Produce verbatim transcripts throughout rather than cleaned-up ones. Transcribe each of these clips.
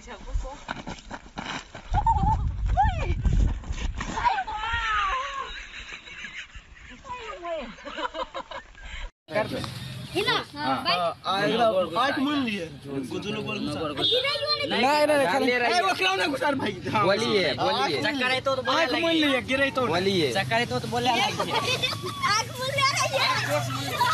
下不说。喂！哎呀妈呀！哎呀妈呀！ हिला आएगा आठ मन लिए गुजलो बोल नहीं नहीं नहीं खाली ए वो खिलाओ ना गुसार भाई बोलिए बोलिए चक्कर है तो तो बोले आठ मन लिए गिरे तो बोलिए चक्कर है तो तो बोले आग मुझे रही है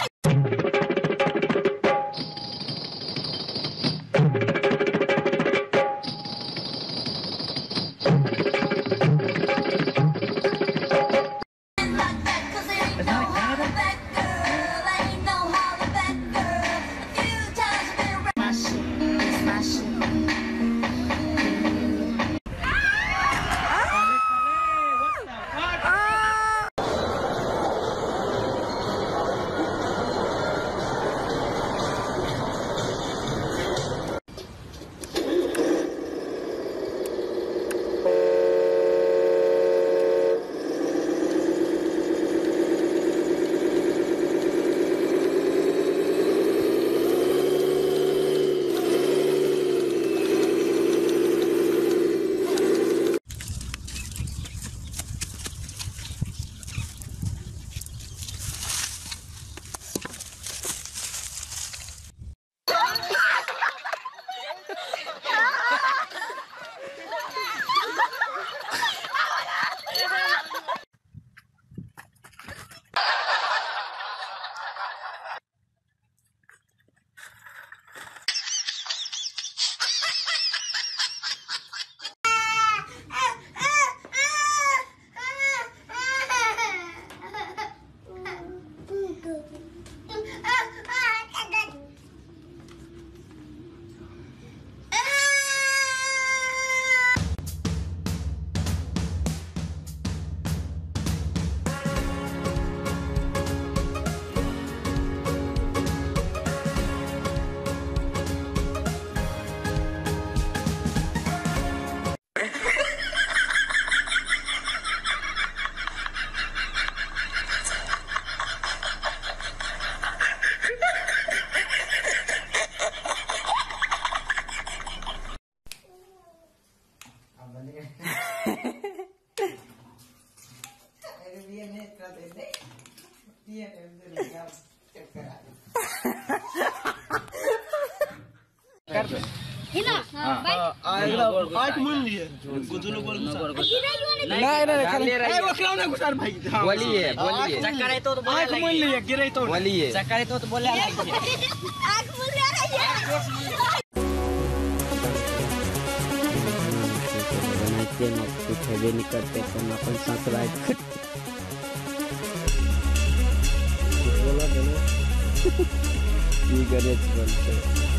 हिला आएगा आठ मन लिए गुजलो बोल नहीं नहीं खाली ए वो खिलाओ ना गुसार भाई बोलिए बोलिए चक्कर है तो तो बोले आठ मन लिए गिरे तो बोलिए चक्कर है तो तो बोले आग मुझे रही है बनाते ना कुछ भी नहीं करते तो अपन सब्सक्राइब बोला देना ये गरीब बनते